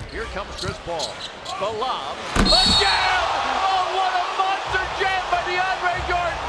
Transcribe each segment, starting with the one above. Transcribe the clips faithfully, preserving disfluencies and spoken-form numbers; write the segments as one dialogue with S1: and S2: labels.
S1: Here comes Chris Paul. The lob. The jam! Oh, what a monster jam by DeAndre Jordan!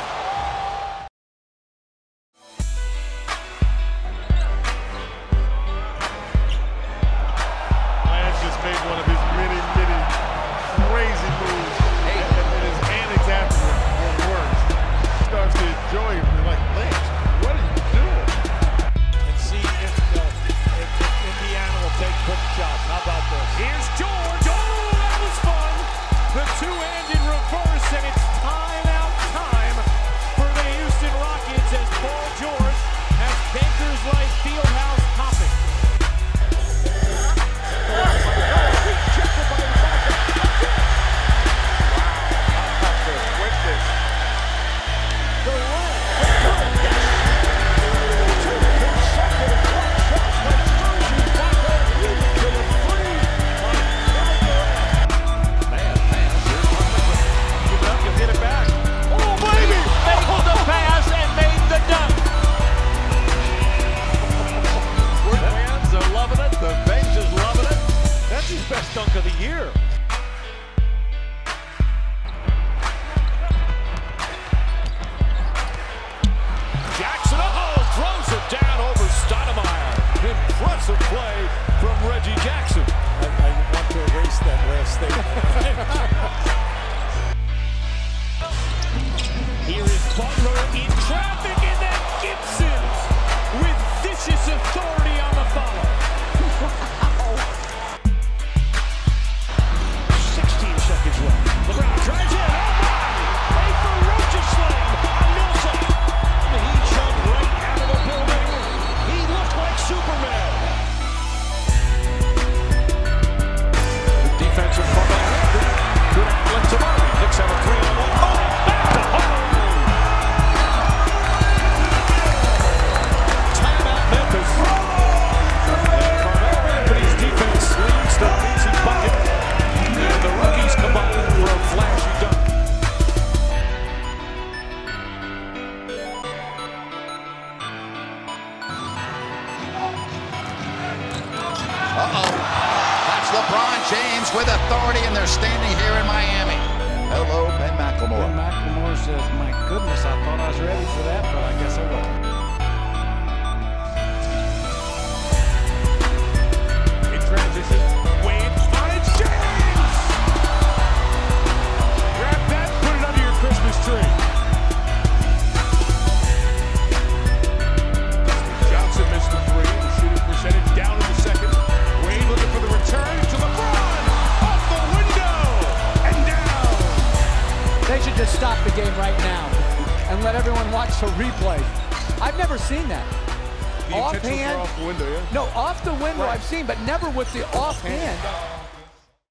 S2: Lance just made one of his many, many crazy moves. Hey. And, and his antics afterward were worse. He starts to enjoy him. They're like, Lance, what are you doing?
S3: And see if, uh, if, if Indiana will take quick shots. How about this? Here's George. Oh, that was fun. The two-handed reverse, and it's timeout time for the Houston Rockets as Paul George has Bankers Life Fieldhouse hopping. Best dunk of the year. Jackson, oh, throws it down over Stoudemire. Impressive play from Reggie Jackson. I, I want to erase that last statement. Here is Butler in traffic, and then Gibson with vicious authority on the follow. LeBron drives in, oh my! A ferocious slam on Millsap. He jumped right out of the building. He looked like Superman. Defensive fumble. Good outlet to Murray. Knicks have a three on one. Oh, back to home. Timeout Memphis. And Carmelo Anthony's defense leads to an easy bucket. And the rookies combine for a flashy dunk.
S4: Uh-oh. That's LeBron James with authority, and they're standing here in Miami. Hello, Ben McLemore.
S5: Ben McLemore says, my goodness, I thought I was ready for that, but I guess I wasn't.
S3: In transition, Wade finds James! Grab that, put it under your Christmas tree. Johnson missed the three. The shooting percentage down in the second. Wade looking for the return to LeBron. Off the window and down.
S6: They should just stop the game right now and let everyone watch the replay. I've never seen that.
S2: The
S6: Offhand.
S2: off the window, yeah?
S6: No, off the window
S2: Right.
S6: I've seen, but never with the offhand.